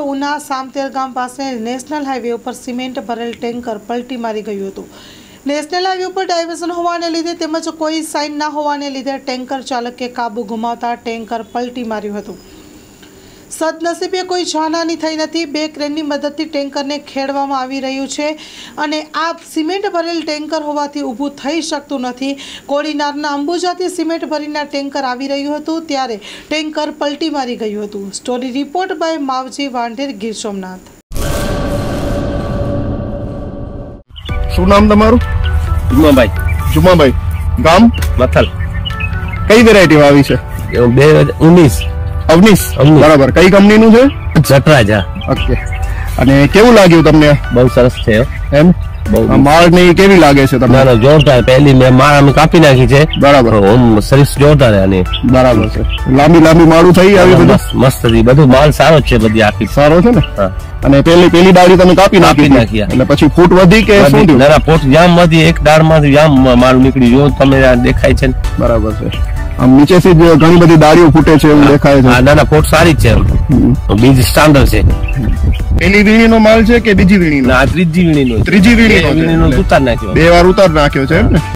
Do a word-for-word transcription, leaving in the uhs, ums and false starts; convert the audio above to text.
ઉના સામતેર ગામ પાસે national highway ઉપર સિમેન્ટ ભરેલ ટેન્કર પલટી મારી ગયું હતું। નેશનલ હાઈવે ઉપર ડાયવર્ઝન હોવાને લીધે તેમજ કોઈ સાઇન ના હોવાને લીધે ટેન્કર ચાલકે કાબુ ગુમાવતા ટેન્કર પલટી માર્યું હતું। સદનસીબે કોઈ જાનહાની થઈ નથી। બે ક્રેનની મદદથી ટેન્કરને ખેડવામાં આવી રહ્યું છે અને આ સિમેન્ટ ભરેલ ટેન્કર હોવાથી ઊભું થઈ શકતું નથી। કોડીનારના અંબુજાથી સિમેન્ટ ભરીને ટેન્કર આવી રહ્યું હતું ત્યારે ટેન્કર પલટી મારી ગયું હતું। Story report by Mavji Vandher, Gir Somnath. શું નામ તમારું? જુમાભાઈ। જુમાભાઈ, ગામ મથલ। કઈ વેરાયટી આવી છે? બે હજાર ઉન્નીસ। અવનીશ, બરાબર। કઈ કંપનીનું છે? જટરાજા। ઓકે, અને કેવું લાગ્યું તમને? બહુ સરસ છે એમ? માળ ને કેવી લાગે છે તમને? ના જોરદાર। પહેલી મેં માળ અમે કાપી નાખી છે, બરાબર। સર્વિસ જોરદાર આની, બરાબર છે। લાંબી લાંબી માળું થઈ આવી, બધું મસ્ત હતી, બધું માલ સારો છે, બધી આખી સારો છે ને? અને પેલી પેલી ડાળી તમે કાપી નાખી નાખી એટલે પછી ફૂટ વધી કે શું થયું? ના ફૂટ જામ માંથી એક દાળ માંથી જામ માલ નીકળી, જો તમે દેખાય છે, બરાબર છે। આમ નીચેથી જ ઘણી બધી ડાળીઓ ફૂટે છે એવું દેખાય છે। ના ના ફૂટ સારી છે, બીજ સ્ટાન્ડર્ડ છે। પેલી વીણીનો માલ છે કે બીજી વીણીનો? ના ત્રીજી વીણીનો। ત્રીજી વીણીનો ઉતાર નાખ્યો, બે વાર ઉતાર નાખ્યો છે એમ ને?